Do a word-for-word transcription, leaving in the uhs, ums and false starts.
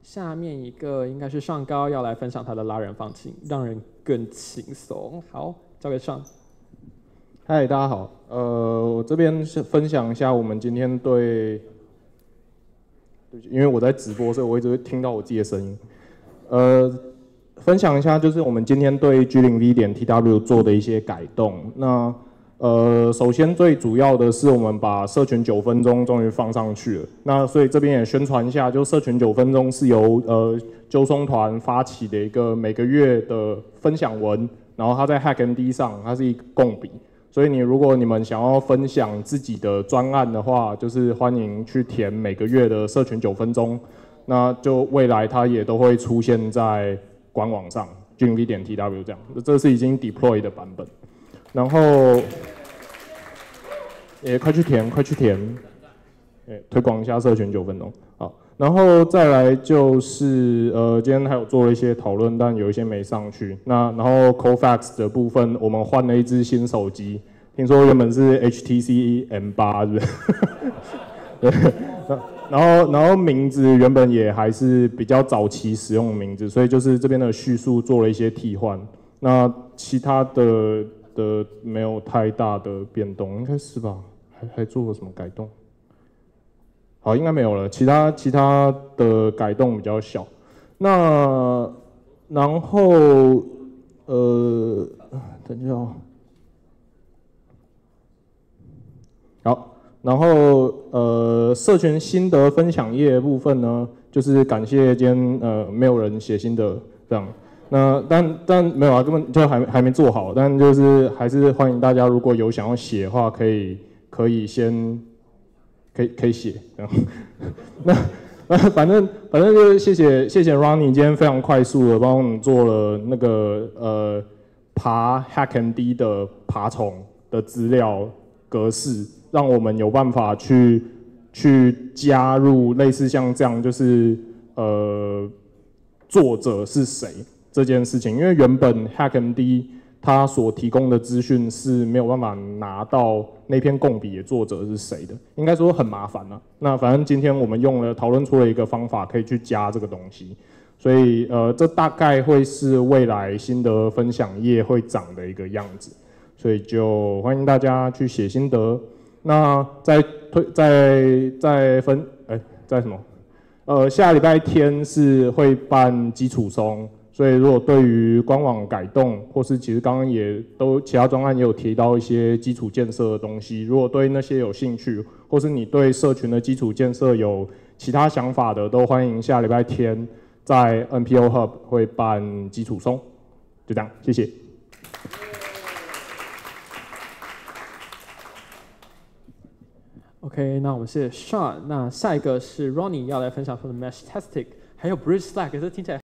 下面一个应该是上高要来分享他的拉人放轻，让人更轻松。好，交给上。 嗨，大家好，呃，我这边是分享一下我们今天对，对，因为我在直播，所以我一直会听到我自己的声音。呃，分享一下就是我们今天对 G 零 V 点 T W 做的一些改动。那呃，首先最主要的是我们把社群九分钟终于放上去了。那所以这边也宣传一下，就社群九分钟是由呃纠松团发起的一个每个月的分享文，然后它在 HackMD 上它是一个共笔。所以你如果你们想要分享自己的专案的话，就是欢迎去填每个月的社群九分钟，那就未来它也都会出现在官网上 G 零 V 点 T W 这样，这是已经 deploy 的版本。然后也快去填，快去填，欸，推广一下社群九分钟。好，然后再来就是呃，今天还有做了一些讨论，但有一些没上去。那然后 Cofax 的部分，我们换了一支新手机，听说原本是 H T C M 八，是不是？对，然后然后名字原本也还是比较早期使用的名字，所以就是这边的叙述做了一些替换。那其他的的没有太大的变动，应该是吧？还还做了什么改动？好，应该没有了。其他其他的改动比较小。那然后呃，等一下哦。好，然后呃，社群心得分享页的部分呢，就是感谢今天呃没有人写心得这样。那但但没有啊，根本就还还没做好。但就是还是欢迎大家，如果有想要写的话，可以可以先可以可以写这样。那那反正反正就是谢谢谢谢 Ronnie 今天非常快速的帮我们做了那个呃爬 HackMD 的爬虫的资料格式，让我们有办法去去加入类似像这样就是呃作者是谁这件事情，因为原本 HackMD 它所提供的资讯是没有办法拿到那篇共笔的作者是谁的，应该说很麻烦啊。那反正今天我们用了讨论出了一个方法，可以去加这个东西，所以呃，这大概会是未来心得分享页会长的一个样子，所以就欢迎大家去写心得。那再推再再分哎、欸、在什么？呃，下礼拜天是会办基础松。所以，如果对于官网改动，或是其实刚刚也都其他专案也有提到一些基础建设的东西，如果对那些有兴趣，或是你对社群的基础建设有其他想法的，都欢迎下礼拜天在 N P O Hub 会办基础松。就这样，谢谢。 OK， 那我们谢谢 Sean。那下一个是 Ronnie 要来分享他的 Meshtastic， 还有 Bridge Stack， 这听起来